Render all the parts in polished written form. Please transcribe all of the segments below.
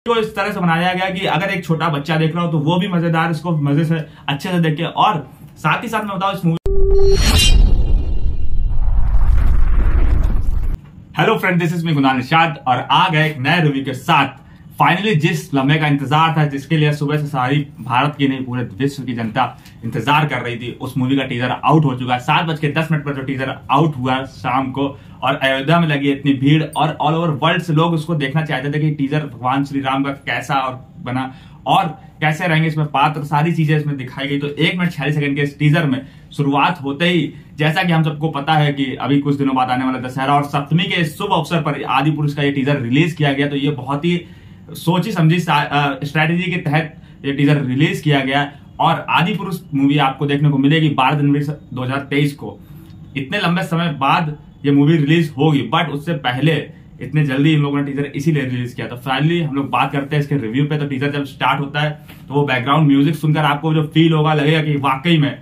को इस तरह से बनाया गया कि अगर एक छोटा बच्चा देख रहा हो तो वो भी मजेदार इसको मजे से अच्छे से देखे। और साथ ही साथ मैं बताऊं इस movie, hello friend, this is me गुनान इरशाद और आ गए एक नए रिव्यू के साथ। फाइनली जिस लम्हे का इंतजार था, जिसके लिए सुबह से सारी भारत की नहीं पूरे विश्व की जनता इंतजार कर रही थी, उस मूवी का टीजर आउट हो चुका है। 7:10 पर जो टीजर आउट हुआ शाम को, और अयोध्या में लगी इतनी भीड़ और ऑल ओवर वर्ल्ड से लोग उसको देखना चाहते थे कि टीजर भगवान श्री राम का कैसा और बना और कैसे रहेंगे इसमें पात्र, सारी चीजें इसमें दिखाई गई। तो 1 मिनट 46 सेकंड के इस टीजर में शुरुआत होते ही, जैसा कि हम सबको पता है कि अभी कुछ दिनों बाद आने वाला दशहरा और सप्तमी के शुभ अवसर पर आदि पुरुष का ये टीजर रिलीज किया गया। तो ये बहुत ही सोची समझी स्ट्रैटेजी के तहत ये टीजर रिलीज किया गया और आदि पुरुष मूवी आपको देखने को मिलेगी 12 जनवरी 2023 को। इतने लंबे समय बाद ये मूवी रिलीज होगी, बट उससे पहले इतने जल्दी इन लोगों ने टीजर इसीलिए रिलीज किया। तो फाइनली हम लोग बात करते हैं इसके रिव्यू पे। तो टीजर जब स्टार्ट होता है तो वो बैकग्राउंड म्यूजिक सुनकर आपको जो फील होगा, लगेगा कि वाकई में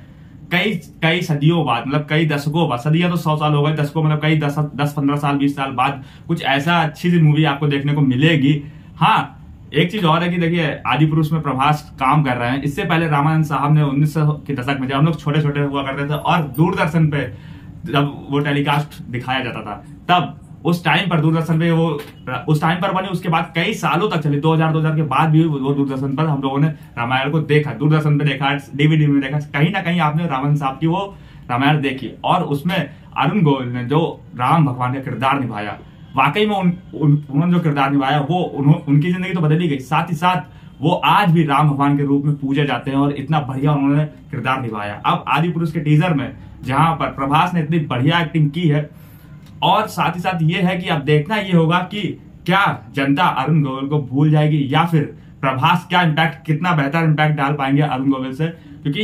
कई सदियों बाद, मतलब कई दशकों बाद, सदियां तो 100 साल हो गए, दशकों मतलब कई 10-15 साल 20 साल बाद कुछ ऐसा अच्छी सी मूवी आपको देखने को मिलेगी। हाँ, एक चीज और है कि देखिए आदि पुरुष में प्रभास काम कर रहे हैं। इससे पहले रामानंद साहब ने 1900 के दशक में, जब हम लोग छोटे छोटे हुआ करते थे और दूरदर्शन पे जब वो टेलीकास्ट दिखाया जाता था, तब उस टाइम पर दूरदर्शन पे वो उस टाइम पर बनी, उसके बाद कई सालों तक चली। 2000 के बाद भी वो दूरदर्शन पर हम लोगों ने रामायण को देखा, दूरदर्शन पे देखा, डीवीडी में देखा, कहीं ना कहीं आपने रामानंद साहब की वो रामायण देखी। और उसमें अरुण गोयल ने जो राम भगवान का किरदार निभाया, वाकई में उन्होंने जो किरदार निभाया वो उनकी जिंदगी तो बदल ही गई, साथ ही साथ वो आज भी राम भगवान के रूप में पूजे जाते हैं और इतना बढ़िया उन्होंने किरदार निभाया। अब आदि पुरुष के टीजर में जहां पर प्रभास ने इतनी बढ़िया एक्टिंग की है, और साथ ही साथ ये है कि अब देखना ये होगा कि क्या जनता अरुण गोयल को भूल जाएगी या फिर प्रभास कितना बेहतर इंपैक्ट डाल पाएंगे अरुण गोयल से। क्योंकि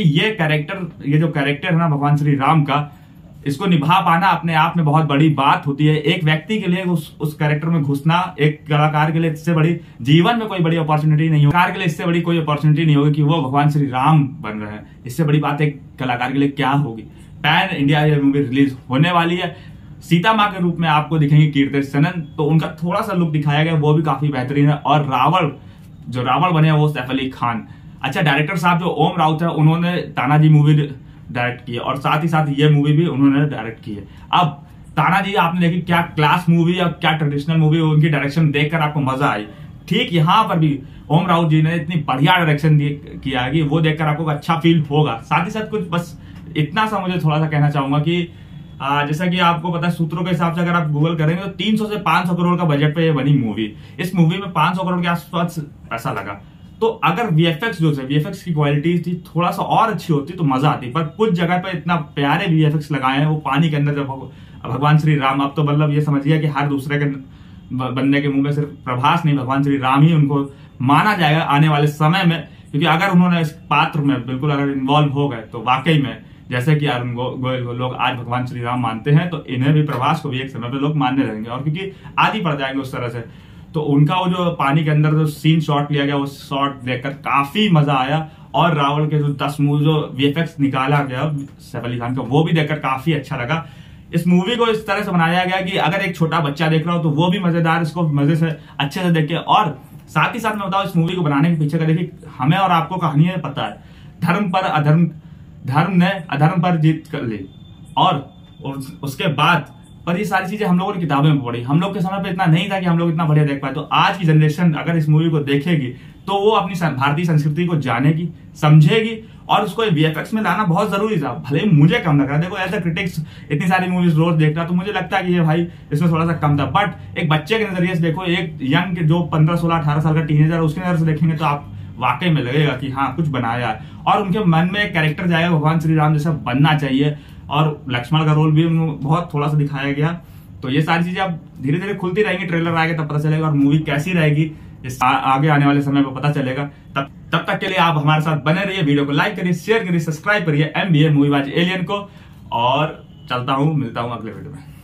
ये जो कैरेक्टर है ना भगवान श्री राम का, इसको निभा पाना अपने आप में बहुत बड़ी बात होती है। एक व्यक्ति के लिए उस कैरेक्टर में घुसना, एक कलाकार के लिए इससे बड़ी जीवन में कोई बड़ी अपॉर्चुनिटी नहीं होगी। कलाकार के लिए इससे बड़ी कोई अपॉर्चुनिटी नहीं होगी कि वो भगवान श्री राम बन रहे हैं। इससे बड़ी बात एक कलाकार के लिए क्या होगी। पैन इंडिया ये मूवी रिलीज होने वाली है। सीता माँ के रूप में आपको दिखेंगे कीर्ति सेनन, तो उनका थोड़ा सा लुक दिखाया गया, वो भी काफी बेहतरीन है। और रावण बने वो सैफ अली खान। अच्छा, डायरेक्टर साहब जो ओम राउत है, उन्होंने तानाजी मूवी डायरेक्ट की है और साथ ही साथ ये मूवी भी उन्होंने डायरेक्ट की है। अब तानाजी आपने देखी क्या क्लास मूवी और क्या ट्रेडिशनल मूवी, उनकी डायरेक्शन देखकर आपको मजा आई। ठीक यहां पर भी ओम राउत जी ने इतनी बढ़िया डायरेक्शन किया है कि वो देखकर आपको अच्छा फील होगा। साथ ही साथ कुछ बस इतना सा मुझे थोड़ा सा कहना चाहूंगा कि जैसा कि आपको पता है, सूत्रों के हिसाब से अगर आप गूगल करेंगे तो 300 से 500 करोड़ का बजट पे ये बनी मूवी। इस मूवी में 500 करोड़ के आसपास पैसा लगा। तो अगर वीएफएक्स की क्वालिटी थी थोड़ा सा और अच्छी होती तो मजा आती, पर कुछ जगह पे इतना प्यारे वीएफएक्स लगाए हैं, वो पानी के अंदर जब भगवान श्री राम, अब तो मतलब ये समझिए कि हर दूसरे के बंदे के मुंह में सिर्फ प्रभास नहीं, भगवान श्री राम ही उनको माना जाएगा आने वाले समय में। क्योंकि अगर उन्होंने इस पात्र में बिल्कुल अगर इन्वॉल्व हो गए तो वाकई में, जैसे कि अरुण गोयल को लोग आज भगवान श्री राम मानते हैं, तो इन्हें भी, प्रभास को भी एक समय पे लोग मानने लगेंगे। और क्योंकि आदि पड़ जाएंगे उस तरह से, तो उनका वो जो पानी के अंदर जो सीन शॉट लिया गया, वो शॉट देखकर काफी मजा आया। और रावण के जो 10 मूव जो वीएफएक्स निकाला गया सैफ अली खान का, वो भी देखकर काफी अच्छा लगा। इस मूवी को इस तरह से बनाया गया कि अगर एक छोटा बच्चा देख रहा हो तो वो भी मजेदार इसको मजे से अच्छे से देखे। और साथ ही साथ मैं बताऊं, इस मूवी को बनाने के पीछे का देखिए, हमें और आपको कहानी पता है, धर्म ने अधर्म पर जीत कर ली। और उसके बाद पर ये सारी चीजें हम लोगों ने किताबों में पढ़ी। हम लोग के समय पे इतना नहीं था कि हम लोग इतना बढ़िया देख पाए। तो आज की जनरेशन अगर इस मूवी को देखेगी तो वो अपनी भारतीय संस्कृति को जानेगी, समझेगी, और उसको वीएफएक्स में लाना बहुत जरूरी था। भले ही मुझे कम लग रहा है, देखो एज अ क्रिटिक्स इतनी सारी मूवीज रोज देख रहा, तो मुझे लगता है कि ये भाई इसमें थोड़ा सा कम था। बट एक बच्चे के नजरिए से देखो, एक यंग जो 15, 16, 18 साल का टीनेजर, उसके नजर से देखेंगे तो आप वाकई में लगेगा कि हाँ कुछ बनाया है। और उनके मन में एक कैरेक्टर जाएगा भगवान श्री राम जैसा बनना चाहिए। और लक्ष्मण का रोल भी बहुत थोड़ा सा दिखाया गया। तो ये सारी चीजें अब धीरे धीरे खुलती रहेंगी, ट्रेलर आएगा तब पता चलेगा, और मूवी कैसी रहेगी आगे आने वाले समय में पता चलेगा। तब तक के लिए आप हमारे साथ बने रहिए, वीडियो को लाइक करिए, शेयर करिए, सब्सक्राइब करिए MBA मूवीबाज एलियन को। और चलता हूं, मिलता हूं अगले वीडियो में।